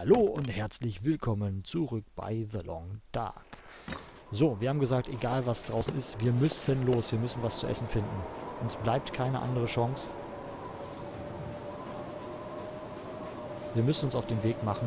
Hallo und herzlich willkommen zurück bei The Long Dark. So, wir haben gesagt, egal was draußen ist, wir müssen los, wir müssen was zu essen finden. Uns bleibt keine andere Chance. Wir müssen uns auf den Weg machen.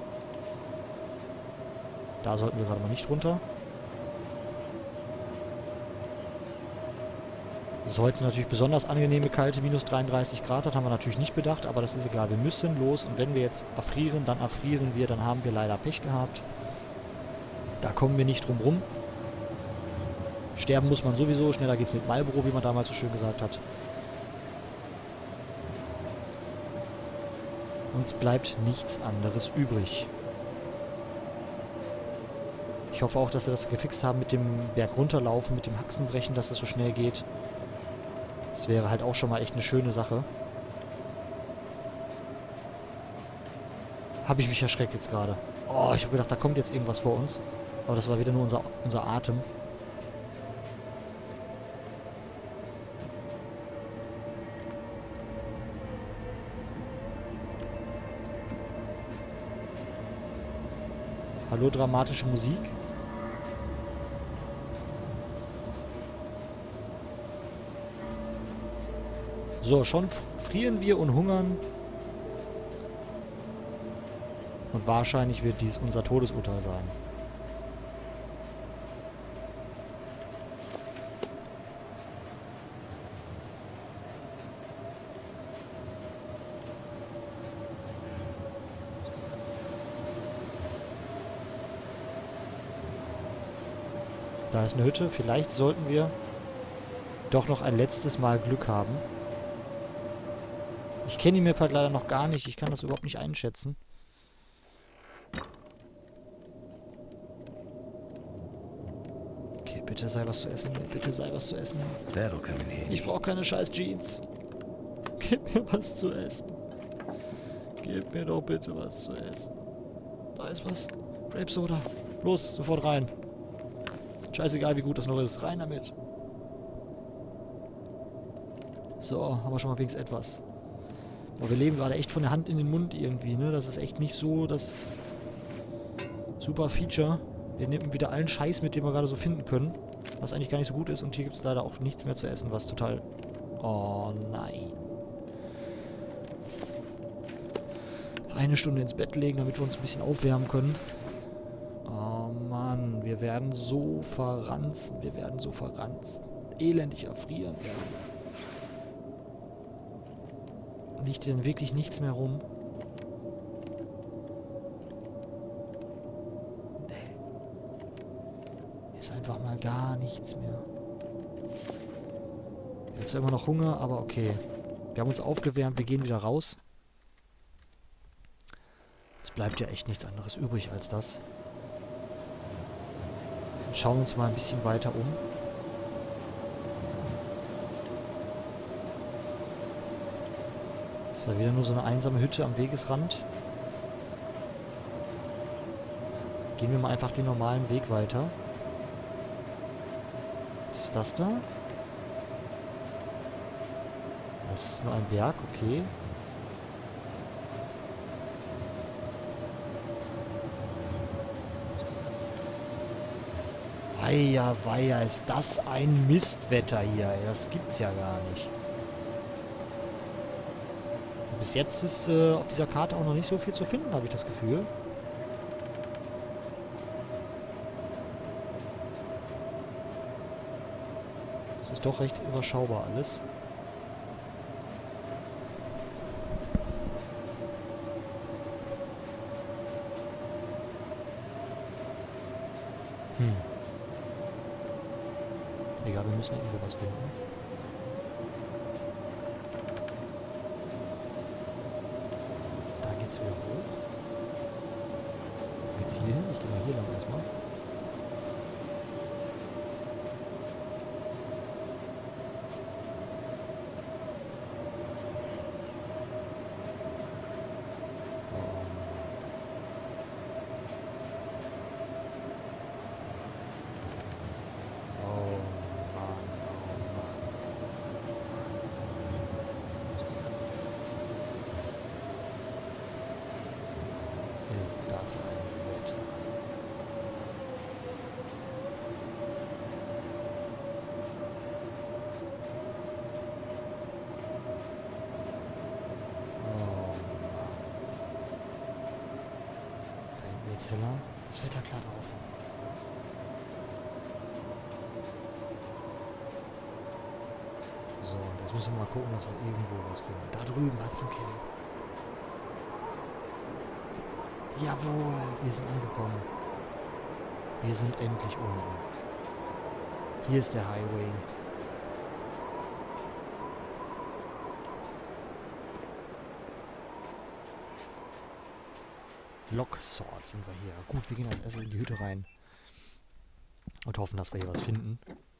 Da sollten wir gerade mal nicht runter. Es ist heute natürlich besonders angenehme, kalte minus 33 Grad. Das haben wir natürlich nicht bedacht, aber das ist egal. Wir müssen los und wenn wir jetzt erfrieren, dann erfrieren wir. Dann haben wir leider Pech gehabt. Da kommen wir nicht drum rum. Sterben muss man sowieso. Schneller geht's mit Marlboro, wie man damals so schön gesagt hat. Uns bleibt nichts anderes übrig. Ich hoffe auch, dass sie das gefixt haben mit dem Berg runterlaufen, mit dem Haxenbrechen, dass das so schnell geht. Das wäre halt auch schon mal echt eine schöne Sache. Habe ich mich erschreckt jetzt gerade. Oh, ich habe gedacht, da kommt jetzt irgendwas vor uns. Aber das war wieder nur unser Atem. Hallo, dramatische Musik. So, schon frieren wir und hungern. Und wahrscheinlich wird dies unser Todesurteil sein. Da ist eine Hütte. Vielleicht sollten wir doch noch ein letztes Mal Glück haben. Ich kenne die Map halt leider noch gar nicht. Ich kann das überhaupt nicht einschätzen. Okay, bitte sei was zu essen hier. Bitte sei was zu essen hier. Ich brauche keine scheiß Jeans. Gib mir was zu essen. Gib mir doch bitte was zu essen. Da ist was. Grape Soda. Los, sofort rein. Scheißegal, wie gut das noch ist. Rein damit. So, haben wir schon mal wenigstens etwas. Aber wir leben gerade echt von der Hand in den Mund irgendwie, ne? Das ist echt nicht so das super Feature. Wir nehmen wieder allen Scheiß mit, den wir gerade so finden können. Was eigentlich gar nicht so gut ist. Und hier gibt es leider auch nichts mehr zu essen, was total... Oh nein. Eine Stunde ins Bett legen, damit wir uns ein bisschen aufwärmen können. Oh Mann, wir werden so verranzen. Wir werden so verranzen. Elendig erfrieren werden. Liegt denn wirklich nichts mehr rum? Nee. Ist einfach mal gar nichts mehr. Jetzt immer noch Hunger, aber okay. Wir haben uns aufgewärmt, wir gehen wieder raus. Jetzt bleibt ja echt nichts anderes übrig als das. Schauen wir uns mal ein bisschen weiter um. Das war wieder nur so eine einsame Hütte am Wegesrand. Gehen wir mal einfach den normalen Weg weiter. Was ist das da? Das ist nur ein Berg, okay. Weia, weia, ist das ein Mistwetter hier, ey. Das gibt's ja gar nicht. Bis jetzt ist auf dieser Karte auch noch nicht so viel zu finden, habe ich das Gefühl. Es ist doch recht überschaubar alles. Egal, wir müssen irgendwo was finden. Wieder hoch. Geht's hier hin? Ich gehe mal hier lang erstmal. Oh Mann, oh Mann. Ist das ein Wetter? Oh Mann. Da hinten wird's heller. Das Wetter klart auf. So, und jetzt müssen wir mal gucken, dass wir irgendwo was finden. Da drüben hat's ein Camp. Jawohl, wir sind angekommen. Wir sind endlich unten. Hier ist der Highway. Locksword sind wir hier. Gut, wir gehen als erstes in die Hütte rein. Und hoffen, dass wir hier was finden.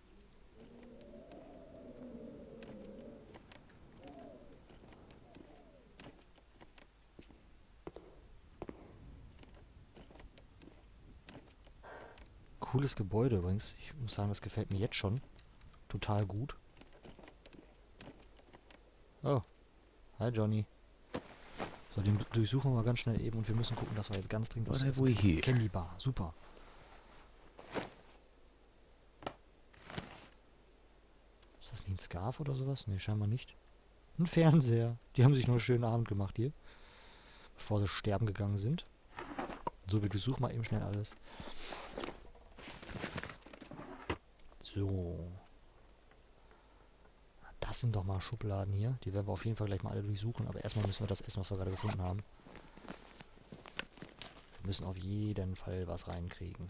Cooles Gebäude übrigens. Ich muss sagen, das gefällt mir jetzt schon total gut. Oh. Hi Johnny. So, den durchsuchen wir mal ganz schnell eben und wir müssen gucken, dass wir jetzt ganz dringend was essen kriegen. Candy Bar, super. Ist das nicht ein Scarf oder sowas? Ne, scheinbar nicht. Ein Fernseher. Die haben sich nur einen schönen Abend gemacht hier. Bevor sie sterben gegangen sind. So, wir durchsuchen mal eben schnell alles. So. Das sind doch mal Schubladen hier. Die werden wir auf jeden Fall gleich mal alle durchsuchen. Aber erstmal müssen wir das essen, was wir gerade gefunden haben. Wir müssen auf jeden Fall was reinkriegen.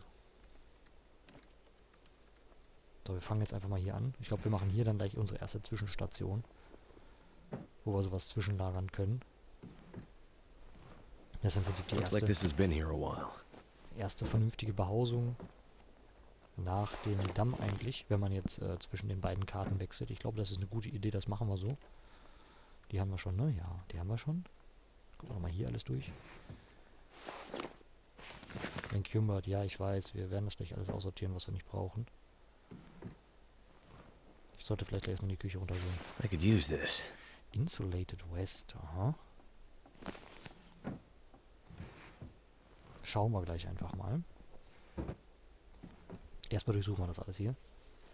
So, wir fangen jetzt einfach mal hier an. Ich glaube, wir machen hier dann gleich unsere erste Zwischenstation. Wo wir sowas zwischenlagern können. Das ist im Prinzip die erste vernünftige Behausung. Nach dem Damm eigentlich, wenn man jetzt zwischen den beiden Karten wechselt. Ich glaube, das ist eine gute Idee, das machen wir so. Die haben wir schon, ne? Ja, die haben wir schon. Gucken wir mal hier alles durch. Encumbered, ja, ich weiß. Wir werden das gleich alles aussortieren, was wir nicht brauchen. Ich sollte vielleicht gleich erstmal in die Küche runtergehen. I could use this. Insulated West, aha. Schauen wir gleich einfach mal. Erstmal durchsuchen wir das alles hier.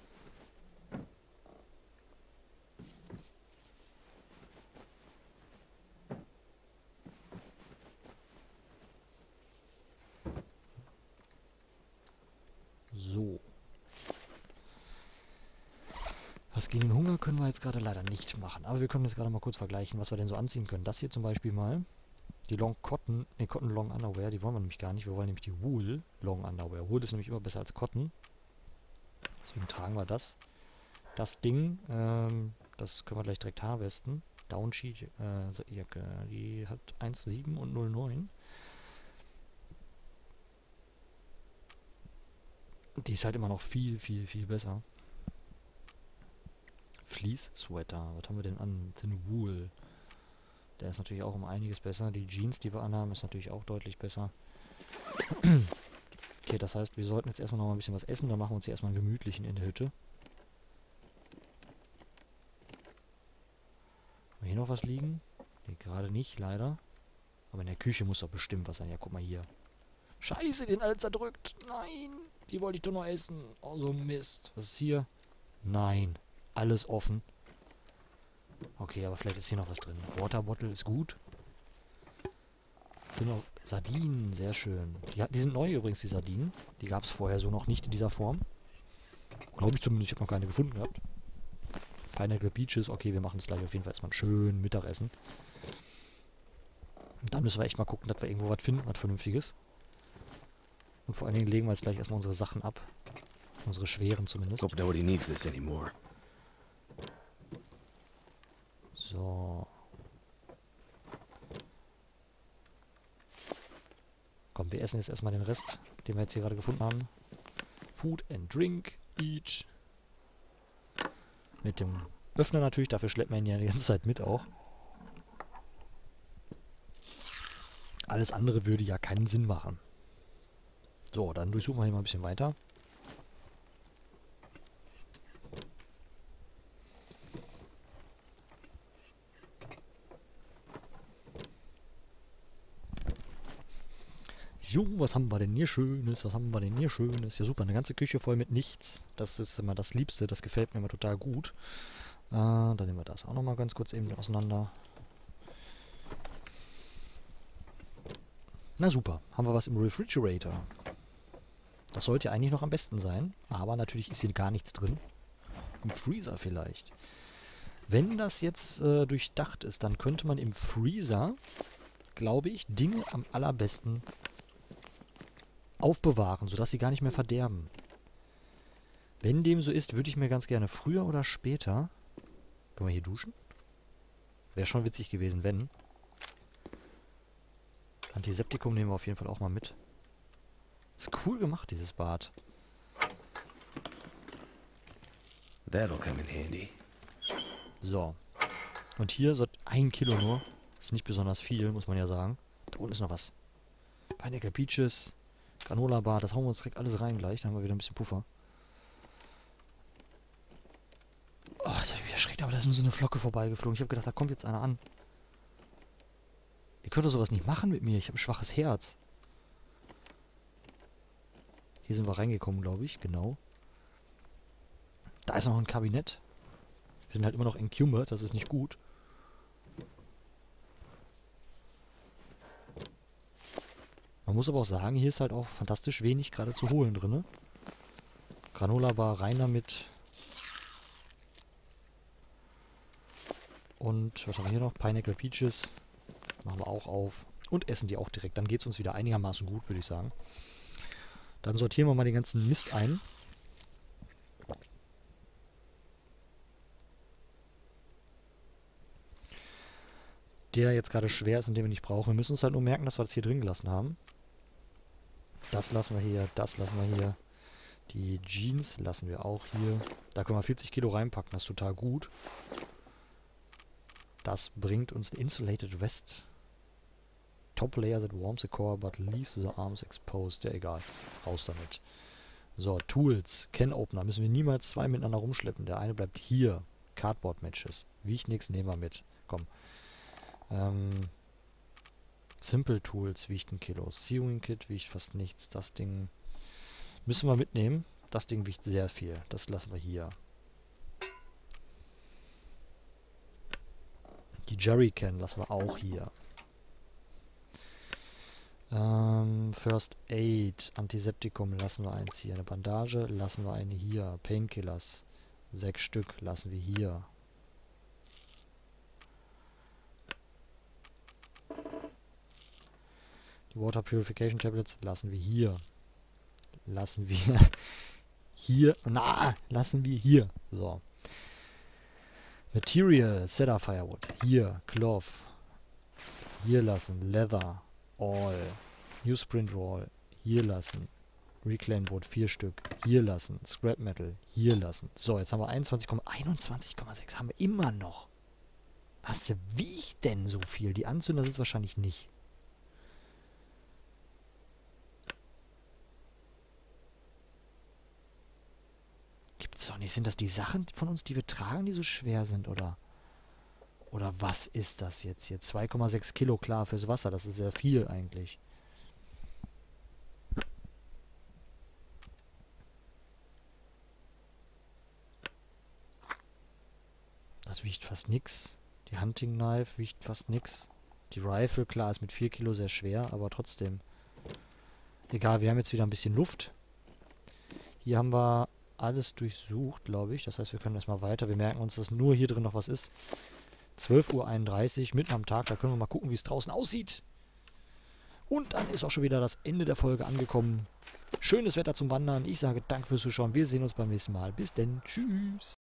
So. Was gegen den Hunger können wir jetzt gerade leider nicht machen. Aber wir können jetzt gerade mal kurz vergleichen, was wir denn so anziehen können. Das hier zum Beispiel mal. Die Cotton Long Underwear, die wollen wir nämlich gar nicht. Wir wollen nämlich die Wool Long Underwear. Wool ist nämlich immer besser als Cotton. Deswegen tragen wir das. Das Ding, das können wir gleich direkt harvesten. Downsheet Jacke, die hat 1,7 und 0,9. Die ist halt immer noch viel, viel, viel besser. Fleece Sweater, was haben wir denn an? Den Wool. Der ist natürlich auch um einiges besser. Die Jeans, die wir anhaben, ist natürlich auch deutlich besser. Okay, das heißt, wir sollten jetzt erstmal noch mal ein bisschen was essen. Dann machen wir uns hier erstmal einen gemütlichen in der Hütte. Haben wir hier noch was liegen? Nee, gerade nicht, leider. Aber in der Küche muss doch bestimmt was sein. Ja, guck mal hier. Scheiße, die sind alle zerdrückt. Nein, die wollte ich doch noch essen. Oh, so Mist. Was ist hier? Nein, alles offen. Okay, aber vielleicht ist hier noch was drin. Waterbottle ist gut. Sind noch Sardinen, sehr schön. Die sind neu übrigens, die Sardinen. Die gab es vorher so noch nicht in dieser Form. Glaube ich zumindest, ich habe noch keine gefunden gehabt. Pineapple Peaches, okay, wir machen das gleich auf jeden Fall erstmal ein schön Mittagessen. Und dann müssen wir echt mal gucken, dass wir irgendwo was finden, was Vernünftiges. Und vor allen Dingen legen wir jetzt gleich erstmal unsere Sachen ab. Unsere schweren zumindest. Hope nobody needs this anymore. So. Komm, wir essen jetzt erstmal den Rest, den wir jetzt hier gerade gefunden haben. Food and Drink, each. Mit dem Öffner natürlich, dafür schleppt man ihn ja die ganze Zeit mit auch. Alles andere würde ja keinen Sinn machen. So, dann durchsuchen wir hier mal ein bisschen weiter. Jo, was haben wir denn hier Schönes? Was haben wir denn hier Schönes? Ja, super, eine ganze Küche voll mit nichts. Das ist immer das Liebste. Das gefällt mir immer total gut. Dann nehmen wir das auch nochmal ganz kurz eben auseinander. Na super, haben wir was im Refrigerator. Das sollte ja eigentlich noch am besten sein. Aber natürlich ist hier gar nichts drin. Im Freezer vielleicht. Wenn das jetzt durchdacht ist, dann könnte man im Freezer, glaube ich, Dinge am allerbesten aufbewahren, sodass sie gar nicht mehr verderben. Wenn dem so ist, würde ich mir ganz gerne früher oder später... Können wir hier duschen? Wäre schon witzig gewesen, wenn. Antiseptikum nehmen wir auf jeden Fall auch mal mit. Ist cool gemacht, dieses Bad. That'll come in handy. So. Und hier so 1 Kilo nur. Ist nicht besonders viel, muss man ja sagen. Da unten ist noch was. Pineapple Peaches, Granola Bar, das hauen wir uns direkt alles rein gleich. Dann haben wir wieder ein bisschen Puffer. Oh, das hat mich erschreckt, aber da ist nur so eine Flocke vorbeigeflogen. Ich habe gedacht, da kommt jetzt einer an. Ihr könnt doch sowas nicht machen mit mir. Ich habe ein schwaches Herz. Hier sind wir reingekommen, glaube ich. Genau. Da ist noch ein Kabinett. Wir sind halt immer noch encumbered. Das ist nicht gut. Man muss aber auch sagen, hier ist halt auch fantastisch wenig gerade zu holen drin. Ne? Granola Bar rein damit. Und was haben wir hier noch? Pineapple Peaches. Machen wir auch auf. Und essen die auch direkt. Dann geht es uns wieder einigermaßen gut, würde ich sagen. Dann sortieren wir mal den ganzen Mist ein. Der jetzt gerade schwer ist und den wir nicht brauchen. Wir müssen uns halt nur merken, dass wir das hier drin gelassen haben. Das lassen wir hier, das lassen wir hier. Die Jeans lassen wir auch hier. Da können wir 40 Kilo reinpacken, das ist total gut. Das bringt uns eine Insulated Vest. Top layer that warms the core but leaves the arms exposed. Ja, egal. Raus damit. So, Tools. Can Opener. Müssen wir niemals 2 miteinander rumschleppen. Der eine bleibt hier. Cardboard Matches. Wiegt nichts, nehmen wir mit. Komm. Simple Tools wiegt 1 Kilo. Sewing Kit wiegt fast nichts. Das Ding müssen wir mitnehmen. Das Ding wiegt sehr viel. Das lassen wir hier. Die Jerrycan lassen wir auch hier. First Aid, Antiseptikum lassen wir eins hier. Eine Bandage lassen wir eine hier. Painkillers, 6 Stück lassen wir hier. Die Water Purification Tablets lassen wir hier. Lassen wir hier. Na, lassen wir hier. So. Material, Cedar Firewood. Hier, Cloth. Hier lassen. Leather. All. Newsprint Roll. Hier lassen. Reclaim Wood 4 Stück. Hier lassen. Scrap Metal. Hier lassen. So, jetzt haben wir 21,6 haben wir immer noch. Was wiegt denn so viel? Die Anzünder sind es wahrscheinlich nicht. Gibt's doch nicht. Sind das die Sachen von uns, die wir tragen, die so schwer sind, oder? Oder was ist das jetzt hier? 2,6 Kilo, klar, fürs Wasser. Das ist sehr viel eigentlich. Das wiegt fast nix. Die Hunting Knife wiegt fast nix. Die Rifle, klar, ist mit 4 Kilo sehr schwer, aber trotzdem. Egal, wir haben jetzt wieder ein bisschen Luft. Hier haben wir alles durchsucht, glaube ich. Das heißt, wir können erstmal weiter. Wir merken uns, dass nur hier drin noch was ist. 12:31 Uhr, mitten am Tag. Da können wir mal gucken, wie es draußen aussieht. Und dann ist auch schon wieder das Ende der Folge angekommen. Schönes Wetter zum Wandern. Ich sage danke fürs Zuschauen. Wir sehen uns beim nächsten Mal. Bis denn. Tschüss.